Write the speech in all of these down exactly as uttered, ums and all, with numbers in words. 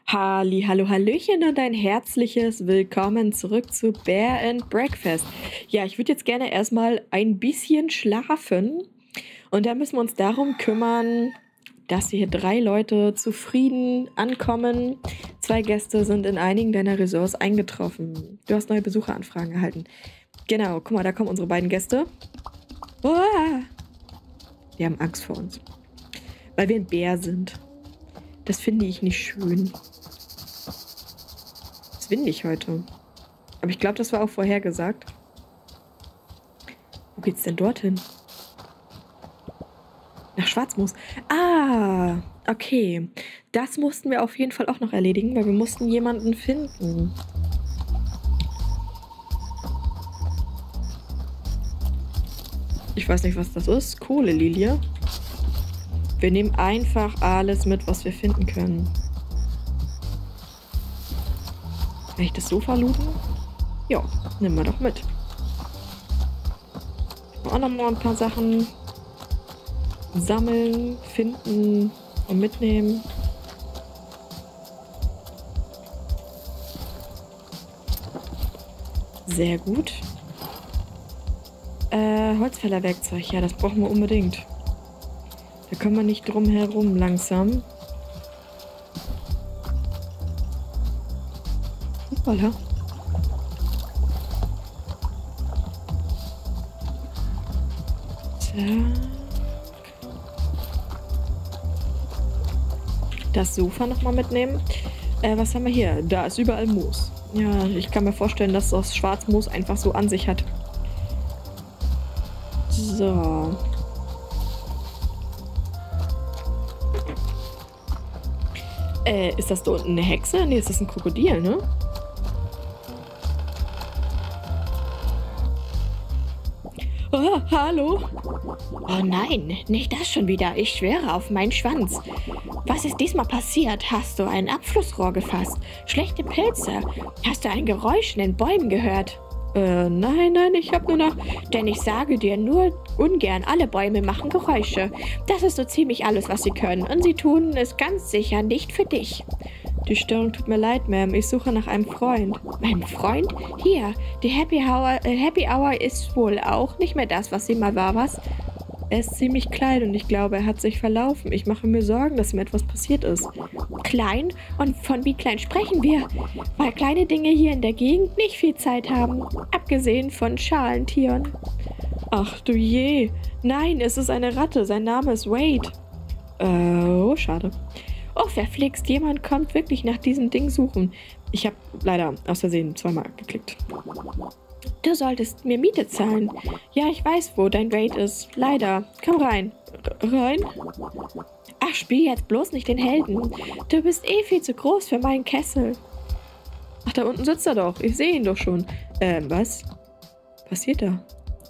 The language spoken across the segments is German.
Halli, hallo, hallöchen und ein herzliches Willkommen zurück zu Bear and Breakfast. Ja, ich würde jetzt gerne erstmal ein bisschen schlafen und da müssen wir uns darum kümmern, dass hier drei Leute zufrieden ankommen. Zwei Gäste sind in einigen deiner Ressorts eingetroffen. Du hast neue Besucheranfragen erhalten. Genau, guck mal, da kommen unsere beiden Gäste. Uah! Die haben Angst vor uns, weil wir ein Bär sind. Das finde ich nicht schön. Es ist windig heute. Aber ich glaube, das war auch vorhergesagt. Wo geht's denn dorthin? Nach Schwarzmoos. Ah, okay. Das mussten wir auf jeden Fall auch noch erledigen, weil wir mussten jemanden finden. Ich weiß nicht, was das ist. Kohlelilie. Wir nehmen einfach alles mit, was wir finden können. Kann ich das Sofa looten? Ja, nehmen wir doch mit. Auch noch mal ein paar Sachen sammeln, finden und mitnehmen. Sehr gut. Äh, Holzfällerwerkzeug. Ja, das brauchen wir unbedingt. Da kommen wir nicht drum herum langsam. Hoppala. Zack. Das Sofa nochmal mitnehmen. Äh, was haben wir hier? Da ist überall Moos. Ja, ich kann mir vorstellen, dass das Schwarzmoos einfach so an sich hat. So. Äh, ist das da unten eine Hexe? Nee, ist das ein Krokodil, ne? Oh, hallo? Oh nein, nicht das schon wieder. Ich schwöre auf meinen Schwanz. Was ist diesmal passiert? Hast du ein Abflussrohr gefasst? Schlechte Pilze? Hast du ein Geräusch in den Bäumen gehört? Äh, nein, nein, ich hab nur noch... Denn ich sage dir nur ungern, alle Bäume machen Geräusche. Das ist so ziemlich alles, was sie können. Und sie tun es ganz sicher nicht für dich. Die Störung tut mir leid, Ma'am. Ich suche nach einem Freund. Mein Freund? Hier, die Happy Hour, äh, Happy Hour ist wohl auch nicht mehr das, was sie mal war, was? Er ist ziemlich klein und ich glaube, er hat sich verlaufen. Ich mache mir Sorgen, dass ihm etwas passiert ist. Klein? Und von wie klein sprechen wir? Weil kleine Dinge hier in der Gegend nicht viel Zeit haben. Abgesehen von Schalentieren. Ach du je. Nein, es ist eine Ratte. Sein Name ist Wade. Äh, oh, schade. Oh, verflixt, jemand kommt wirklich nach diesem Ding suchen. Ich habe leider aus Versehen zweimal geklickt. Du solltest mir Miete zahlen. Ja, ich weiß, wo dein Raid ist. Leider. Komm rein. R rein? Ach, spiel jetzt bloß nicht den Helden. Du bist eh viel zu groß für meinen Kessel. Ach, da unten sitzt er doch. Ich sehe ihn doch schon. Ähm, was? Passiert da?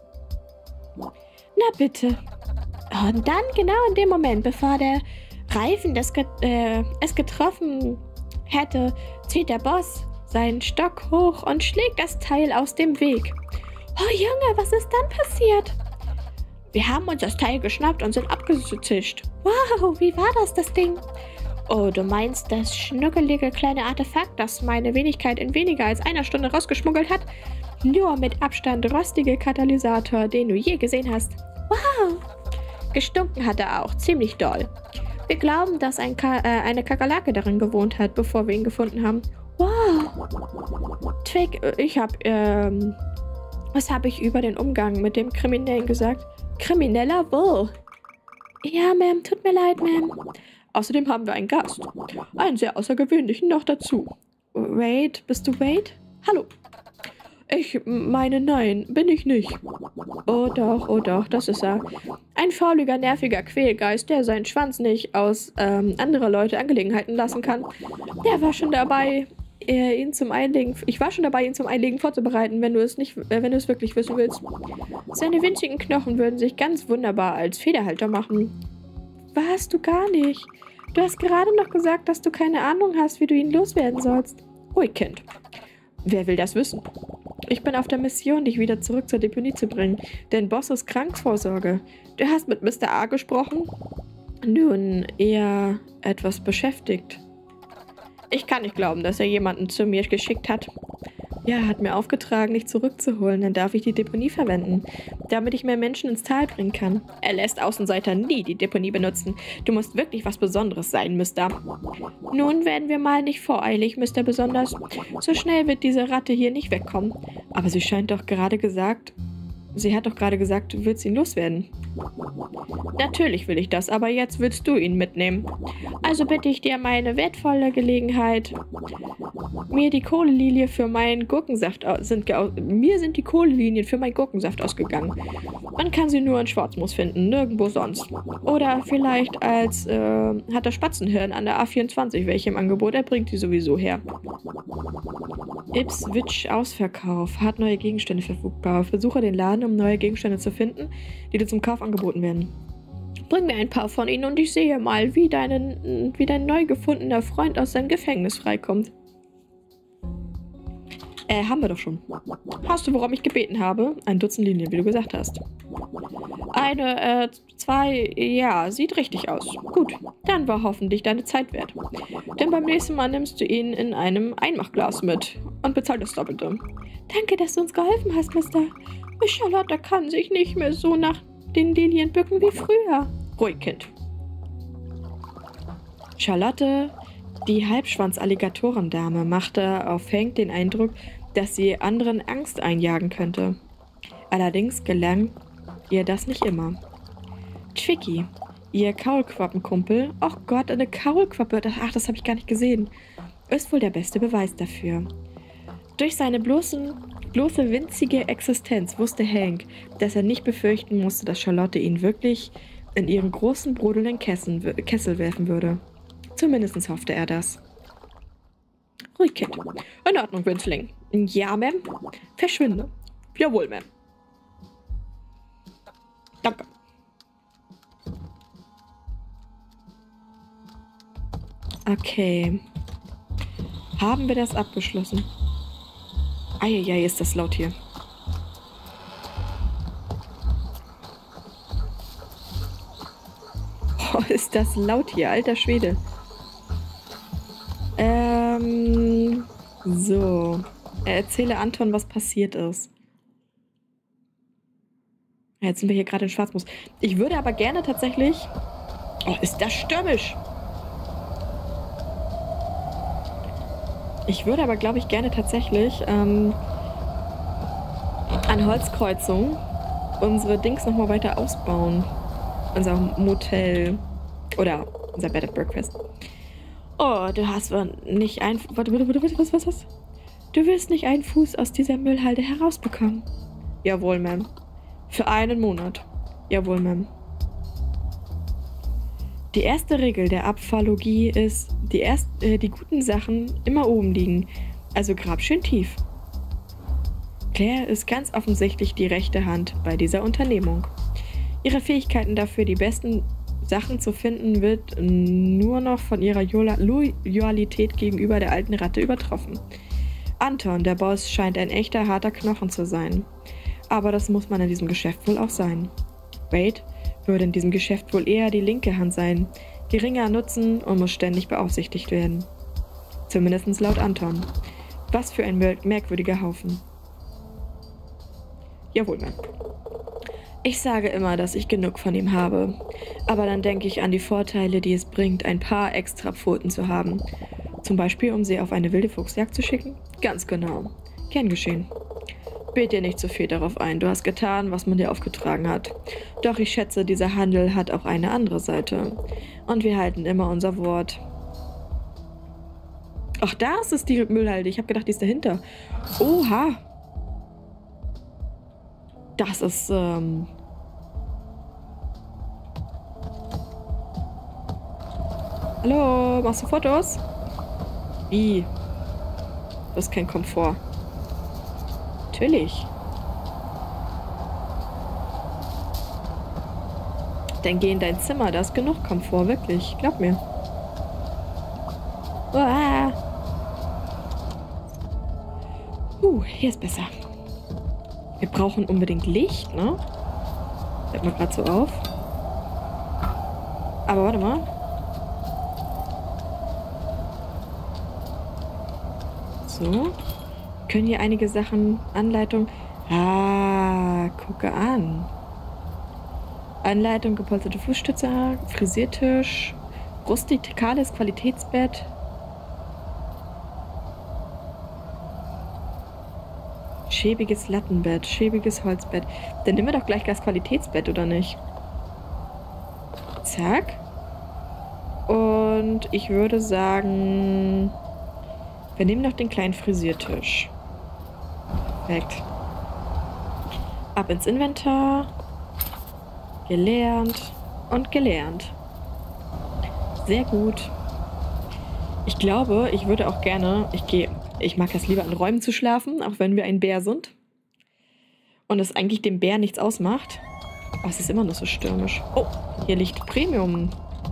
Na bitte. Und dann genau in dem Moment, bevor der Reifen das get äh, es getroffen hätte, zieht der Boss seinen Stock hoch und schlägt das Teil aus dem Weg. Oh Junge, was ist dann passiert? Wir haben uns das Teil geschnappt und sind abgezischt. Wow, wie war das, das Ding? Oh, du meinst das schnuckelige kleine Artefakt, das meine Wenigkeit in weniger als einer Stunde rausgeschmuggelt hat? Nur mit Abstand rostige Katalysator, den du je gesehen hast. Wow! Gestunken hat er auch, ziemlich doll. Wir glauben, dass ein Ka äh, eine Kakerlake darin gewohnt hat, bevor wir ihn gefunden haben. Wow! Twig, ich hab, ähm... Was habe ich über den Umgang mit dem Kriminellen gesagt? Krimineller? Wo? Ja, Ma'am, tut mir leid, Ma'am. Außerdem haben wir einen Gast. Einen sehr außergewöhnlichen noch dazu. Wade, bist du Wade? Hallo. Ich meine, nein, bin ich nicht. Oh doch, oh doch, das ist er. Ein fauliger, nerviger Quälgeist, der seinen Schwanz nicht aus ähm, anderer Leute Angelegenheiten lassen kann. Der war schon dabei, äh, ihn zum Einlegen... Ich war schon dabei, ihn zum Einlegen vorzubereiten, wenn du es nicht, äh, wenn du es wirklich wissen willst. Seine winzigen Knochen würden sich ganz wunderbar als Federhalter machen. Was, du gar nicht. Du hast gerade noch gesagt, dass du keine Ahnung hast, wie du ihn loswerden sollst. Ruhig, Kind. Wer will das wissen? Ich bin auf der Mission, dich wieder zurück zur Deponie zu bringen. Denn Boss ist Krankvorsorge. Du hast mit Mister A gesprochen? Nun, eher etwas beschäftigt. Ich kann nicht glauben, dass er jemanden zu mir geschickt hat. Ja, er hat mir aufgetragen, dich zurückzuholen. Dann darf ich die Deponie verwenden, damit ich mehr Menschen ins Tal bringen kann. Er lässt Außenseiter nie die Deponie benutzen. Du musst wirklich was Besonderes sein, Mister. Nun werden wir mal nicht voreilig, Mister Besonders. So schnell wird diese Ratte hier nicht wegkommen. Aber sie scheint doch gerade gesagt... Sie hat doch gerade gesagt, du willst ihn loswerden. Natürlich will ich das, aber jetzt willst du ihn mitnehmen. Also bitte ich dir meine wertvolle Gelegenheit. Mir die Kohlelinie für meinen Gurkensaft sind mir sind die Kohlelinien für meinen Gurkensaft ausgegangen. Man kann sie nur in Schwarzmoos finden, nirgendwo sonst. Oder vielleicht als äh, hat der Spatzenhirn an der A vierundzwanzig welche im Angebot. Er bringt die sowieso her. Ipswich Ausverkauf hat neue Gegenstände verfügbar. Versuche den Laden, um neue Gegenstände zu finden, die dir zum Kauf angeboten werden. Bring mir ein paar von ihnen und ich sehe mal, wie, deinen, wie dein neu gefundener Freund aus seinem Gefängnis freikommt. Äh, haben wir doch schon. Hast du, worum ich gebeten habe? Ein Dutzend Linien, wie du gesagt hast. Eine, äh, zwei, ja, sieht richtig aus. Gut, dann war hoffentlich deine Zeit wert. Denn beim nächsten Mal nimmst du ihn in einem Einmachglas mit und bezahlst das Doppelte. Danke, dass du uns geholfen hast, Mister. Charlotte kann sich nicht mehr so nach den Lilien bücken wie früher. Ruhig, Kind. Charlotte, die Halbschwanz-Alligatorendame, machte auf Hank den Eindruck, dass sie anderen Angst einjagen könnte. Allerdings gelang ihr das nicht immer. Tricky, ihr Kaulquappenkumpel, oh Gott, eine Kaulquappe, ach, das habe ich gar nicht gesehen, ist wohl der beste Beweis dafür. Durch seine bloßen, bloße winzige Existenz wusste Hank, dass er nicht befürchten musste, dass Charlotte ihn wirklich in ihren großen, brodelnden Kessel, Kessel werfen würde. Zumindest hoffte er das. Ruhig, Kind. In Ordnung, Winzling. Ja, Ma'am. Verschwinde. Jawohl, Ma'am. Danke. Okay. Haben wir das abgeschlossen? Eieiei, ist das laut hier. Oh, ist das laut hier, alter Schwede. Ähm, so. Erzähle Anton, was passiert ist. Jetzt sind wir hier gerade in Schwarzmoos. Ich würde aber gerne tatsächlich... Oh, ist das stürmisch! Ich würde aber, glaube ich, gerne tatsächlich ähm, an Holzkreuzung unsere Dings nochmal weiter ausbauen. Unser Motel. Oder unser Bed and Breakfast. Oh, du hast nicht ein... Warte, warte, warte, was, was, was? Du wirst nicht einen Fuß aus dieser Müllhalde herausbekommen. Jawohl, Ma'am. Für einen Monat. Jawohl, Ma'am. Die erste Regel der Abfallologie ist, die, erst, äh, die guten Sachen immer oben liegen. Also grab schön tief. Claire ist ganz offensichtlich die rechte Hand bei dieser Unternehmung. Ihre Fähigkeiten dafür, die besten Sachen zu finden, wird nur noch von ihrer Loyalität gegenüber der alten Ratte übertroffen. Anton, der Boss, scheint ein echter harter Knochen zu sein. Aber das muss man in diesem Geschäft wohl auch sein. Wade würde in diesem Geschäft wohl eher die linke Hand sein, geringer Nutzen und muss ständig beaufsichtigt werden. Zumindest laut Anton. Was für ein merkwürdiger Haufen. Jawohl, Mann. Ich sage immer, dass ich genug von ihm habe. Aber dann denke ich an die Vorteile, die es bringt, ein paar extra Pfoten zu haben. Zum Beispiel, um sie auf eine wilde Fuchsjagd zu schicken? Ganz genau. Gern geschehen. Bild dir nicht zu viel darauf ein. Du hast getan, was man dir aufgetragen hat. Doch ich schätze, dieser Handel hat auch eine andere Seite. Und wir halten immer unser Wort. Ach, da ist es die Müllhalde. Ich habe gedacht, die ist dahinter. Oha. Das ist, ähm... Hallo, machst du Fotos? Wie? Das ist kein Komfort. Natürlich. Dann geh in dein Zimmer, da ist genug Komfort, wirklich. Glaub mir. Uah. Uh, hier ist besser. Wir brauchen unbedingt Licht, ne? Fällt mir gerade so auf. Aber warte mal. So. Können hier einige Sachen, Anleitung. Ah, gucke an. Anleitung, gepolsterte Fußstütze, Frisiertisch, rustikales Qualitätsbett. Schäbiges Lattenbett, schäbiges Holzbett. Dann nehmen wir doch gleich das Qualitätsbett, oder nicht? Zack. Und ich würde sagen, wir nehmen noch den kleinen Frisiertisch. Perfekt. Ab ins Inventar. Gelernt und gelernt. Sehr gut. Ich glaube, ich würde auch gerne, ich gehe, ich mag es lieber in Räumen zu schlafen, auch wenn wir ein Bär sind. Und es eigentlich dem Bär nichts ausmacht. Oh, es ist immer noch so stürmisch. Oh, hier liegt Premium.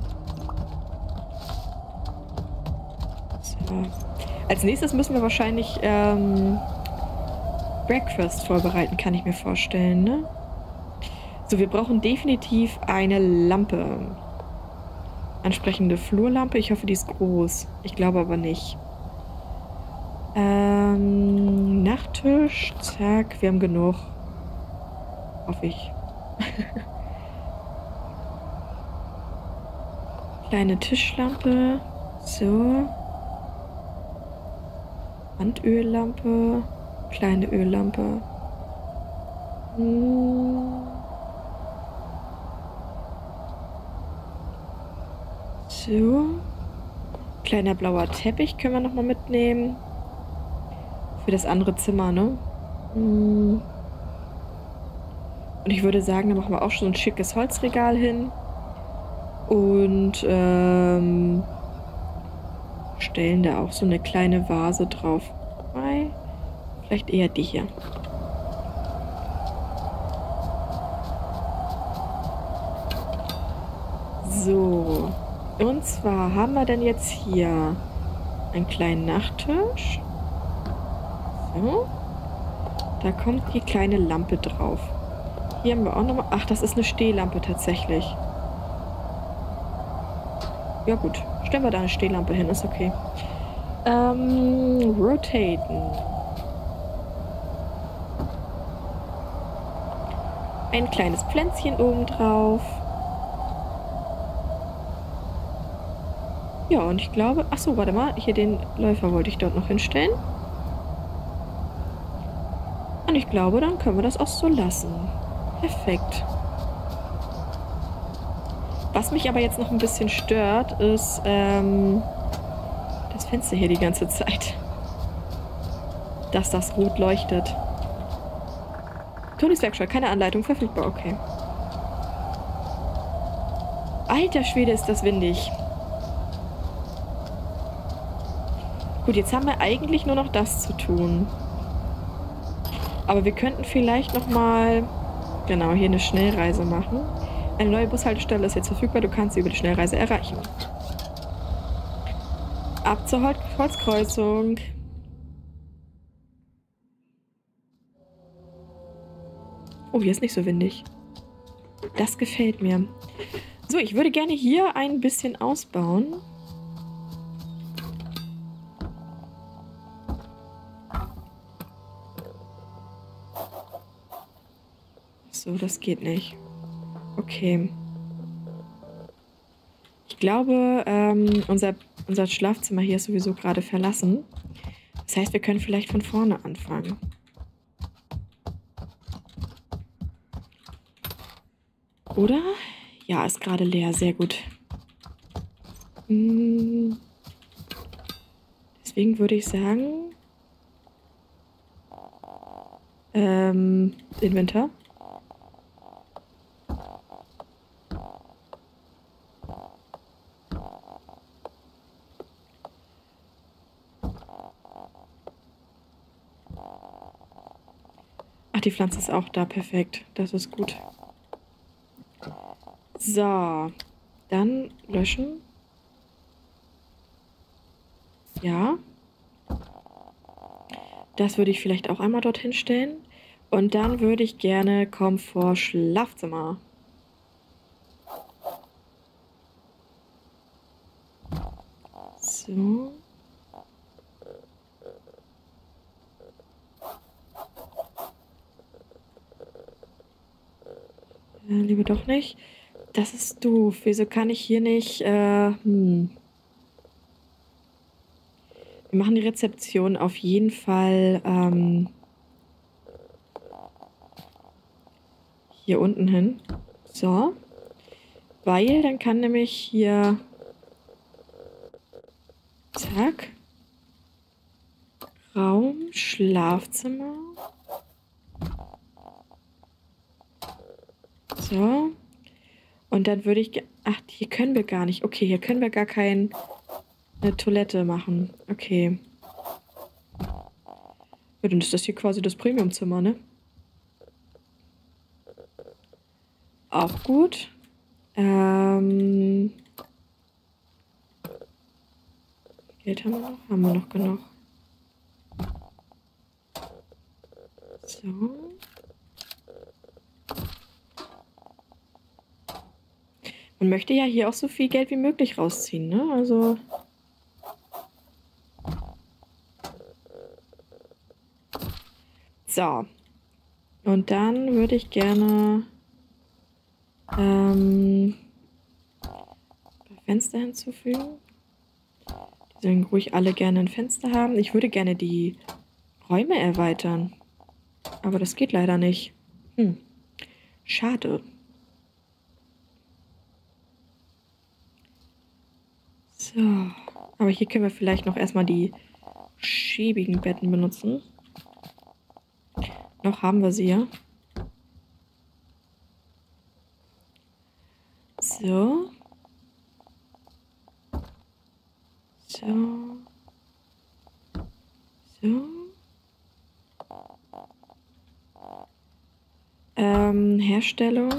So. Als nächstes müssen wir wahrscheinlich ähm, Breakfast vorbereiten, kann ich mir vorstellen, ne? So, wir brauchen definitiv eine Lampe. Ansprechende Flurlampe. Ich hoffe, die ist groß. Ich glaube aber nicht. Ähm, Nachttisch. Zack, wir haben genug. Hoffe ich. Kleine Tischlampe. So. Handöllampe. Kleine Öllampe. Hm. So. Kleiner blauer Teppich können wir nochmal mitnehmen. Für das andere Zimmer, ne? Hm. Und ich würde sagen, da machen wir auch schon ein schickes Holzregal hin. Und ähm, stellen da auch so eine kleine Vase drauf. Vielleicht eher die hier. So. Und zwar haben wir dann jetzt hier einen kleinen Nachttisch. So. Da kommt die kleine Lampe drauf. Hier haben wir auch nochmal... Ach, das ist eine Stehlampe tatsächlich. Ja gut, stellen wir da eine Stehlampe hin, ist okay. Ähm, rotaten. Ein kleines Pflänzchen oben drauf. Ja, und ich glaube... Achso, warte mal. Hier den Läufer wollte ich dort noch hinstellen. Und ich glaube, dann können wir das auch so lassen. Perfekt. Was mich aber jetzt noch ein bisschen stört, ist ähm, das Fenster hier die ganze Zeit. Dass das rot leuchtet. Tonys Werkstatt, keine Anleitung verfügbar. Okay. Alter Schwede, ist das windig. Gut, jetzt haben wir eigentlich nur noch das zu tun. Aber wir könnten vielleicht noch mal, genau, hier eine Schnellreise machen. Eine neue Bushaltestelle ist jetzt verfügbar. Du kannst sie über die Schnellreise erreichen. Ab zur Hol Holzkreuzung. Oh, hier ist nicht so windig. Das gefällt mir. So, ich würde gerne hier ein bisschen ausbauen. So, das geht nicht. Okay. Ich glaube, ähm, unser, unser Schlafzimmer hier ist sowieso gerade verlassen. Das heißt, wir können vielleicht von vorne anfangen. Oder? Ja, ist gerade leer. Sehr gut. Hm. Deswegen würde ich sagen... Ähm, Inventar. Ach, die Pflanze ist auch da. Perfekt. Das ist gut. So. Dann löschen. Ja. Das würde ich vielleicht auch einmal dorthin stellen. Und dann würde ich gerne Komfort Schlafzimmer. So. Äh, lieber doch nicht. Das ist doof. Wieso kann ich hier nicht... Äh, hm. Wir machen die Rezeption auf jeden Fall ähm, hier unten hin. So. Weil dann kann nämlich hier... Zack. Raum, Schlafzimmer. So. Und dann würde ich... Ach, hier können wir gar nicht. Okay, hier können wir gar keine Toilette machen. Okay. Ja, dann ist das hier quasi das Premiumzimmer, ne? Auch gut. Ähm... Geld haben wir noch? Haben wir noch genug. So. Man möchte ja hier auch so viel Geld wie möglich rausziehen, ne? Also... So. Und dann würde ich gerne... Ähm... Fenster hinzufügen. Die sollen ruhig alle gerne ein Fenster haben. Ich würde gerne die Räume erweitern. Aber das geht leider nicht. Hm. Schade. So. Aber hier können wir vielleicht noch erstmal die schäbigen Betten benutzen. Noch haben wir sie ja. So. So. So. Ähm, Herstellung.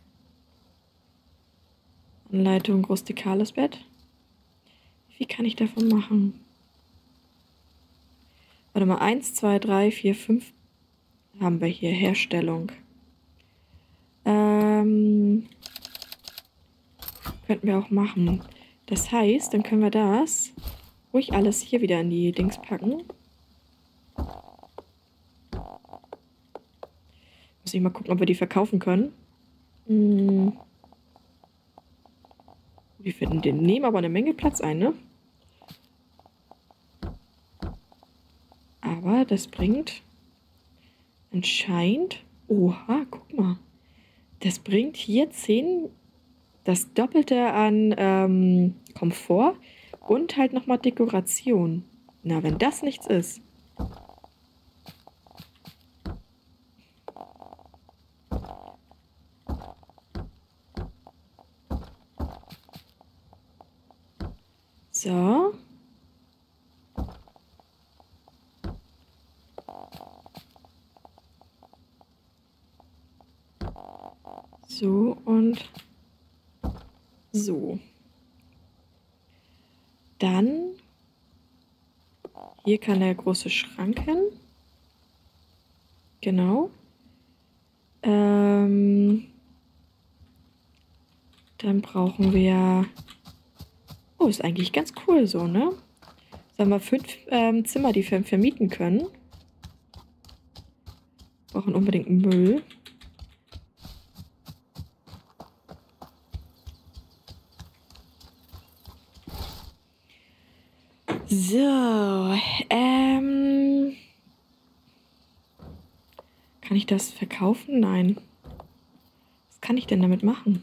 Anleitung rustikales Bett. Wie viel kann ich davon machen? Warte mal, eins, zwei, drei, vier, fünf haben wir hier. Herstellung. Ähm, könnten wir auch machen. Das heißt, dann können wir das ruhig alles hier wieder in die Dings packen. Muss ich mal gucken, ob wir die verkaufen können. Hm. Die finden, die nehmen aber eine Menge Platz ein, ne? Aber das bringt anscheinend... Oha, guck mal. Das bringt hier zehn... Das Doppelte an ähm, Komfort und halt nochmal Dekoration. Na, wenn das nichts ist. So. So und so. Dann hier kann der große Schrank hin. Genau. Ähm, dann brauchen wir... Oh, ist eigentlich ganz cool so, ne? Jetzt haben wir fünf ähm, Zimmer, die wir vermieten können. Brauchen unbedingt Müll. So, ähm... Kann ich das verkaufen? Nein. Was kann ich denn damit machen?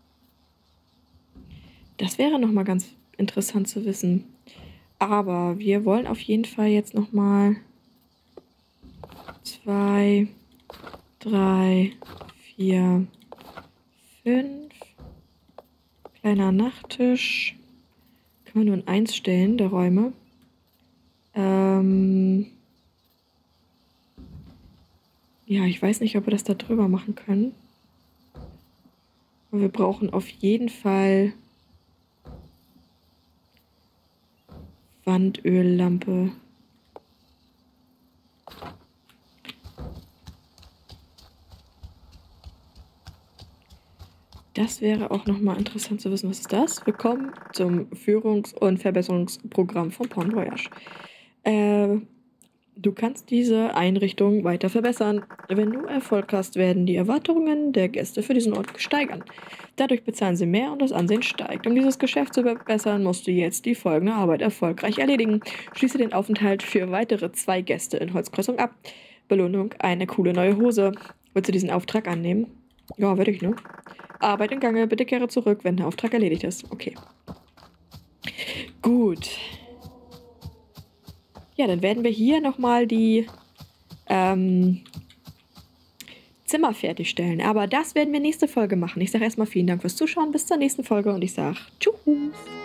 Das wäre nochmal ganz interessant zu wissen. Aber wir wollen auf jeden Fall jetzt nochmal zwei, drei, vier, fünf. Kleiner Nachttisch. Kann man nur in eins stellen, der Räume. Ähm ja, ich weiß nicht, ob wir das da drüber machen können. Aber wir brauchen auf jeden Fall Wandöllampe. Das wäre auch nochmal interessant zu wissen. Was ist das? Willkommen zum Führungs- und Verbesserungsprogramm von Porn Voyage. Äh, Du kannst diese Einrichtung weiter verbessern. Wenn du Erfolg hast, werden die Erwartungen der Gäste für diesen Ort steigern. Dadurch bezahlen sie mehr und das Ansehen steigt. Um dieses Geschäft zu verbessern, musst du jetzt die folgende Arbeit erfolgreich erledigen. Schließe den Aufenthalt für weitere zwei Gäste in Holzkreuzung ab. Belohnung, eine coole neue Hose. Willst du diesen Auftrag annehmen? Ja, würde ich, ne? Arbeit in Gange, bitte kehre zurück, wenn der Auftrag erledigt ist. Okay. Gut. Ja, dann werden wir hier nochmal die ähm, Zimmer fertigstellen. Aber das werden wir nächste Folge machen. Ich sage erstmal vielen Dank fürs Zuschauen. Bis zur nächsten Folge und ich sage Tschüss.